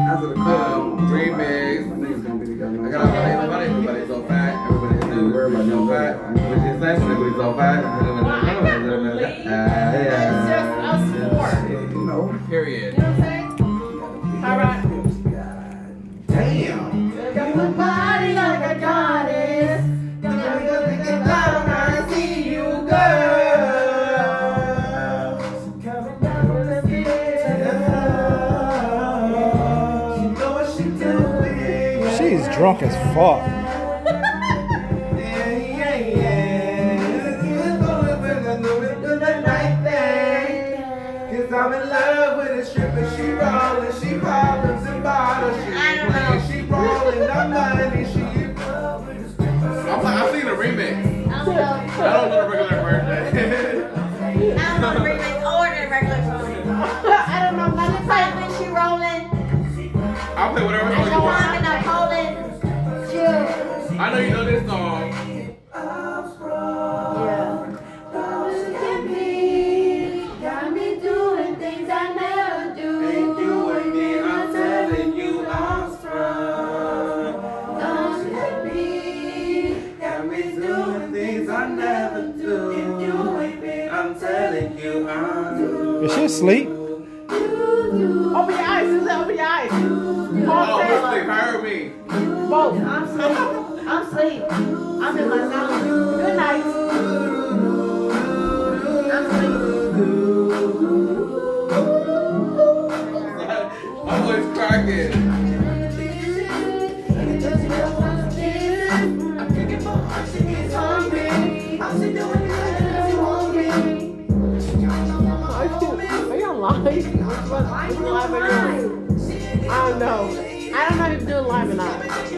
remix. I got everybody's so fat. Everybody's so fat. Which is nice when everybody's so fat. It's just us four. Period. You know what I'm saying? All right. Damn. Got my body like a goddess. Got my down when I see you, girl. Coming down with the beat. She's drunk as fuck. I'm in love with a stripper, she rollin', she bottles and bottles, she playing, she rollin', I'm money, she in love with a stripper. I've seen the remix. I don't know the regular version. I don't know the remix or the regular song. I don't know nothing about When she rolling, I'll play whatever and song the you want. woman up holding, chill. I know you know this song. Got me doing things I never do. Ain't doing it, I'm telling you I'm strong. Don't let me. Got me doing things I never do. If you ain't me, I'm telling you I'm Is she asleep? Open your eyes, Susan. Open your eyes. Oh, who's sleep? Hire me. Both. I'm asleep. I'm asleep. I'm in my zone. Good night. I'm asleep. I'm always cracking. Are you on live? I don't know. I don't know if you're doing live or not.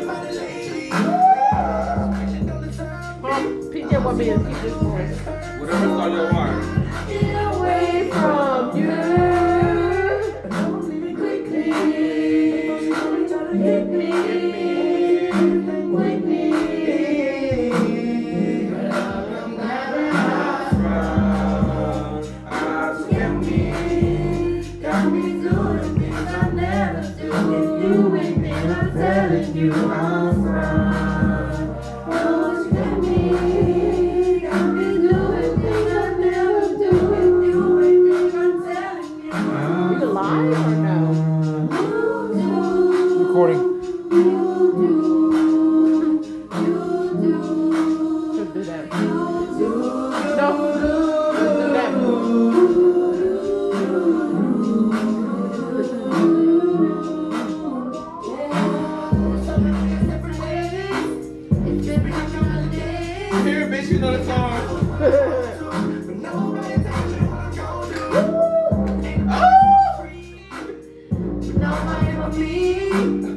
PJ want me to keep this voice. Whatever song you want. Get away from you. Hit me. With me. Got me doing things I never do. If you ain't been, I'm telling you I'm wrong. Don't you get me? Got me doing things I never do. If you ain't been, I'm telling you I'm You live or no? Recording. Should do that. No. Should do that. Here, bitch, you know the song. Nobody but me.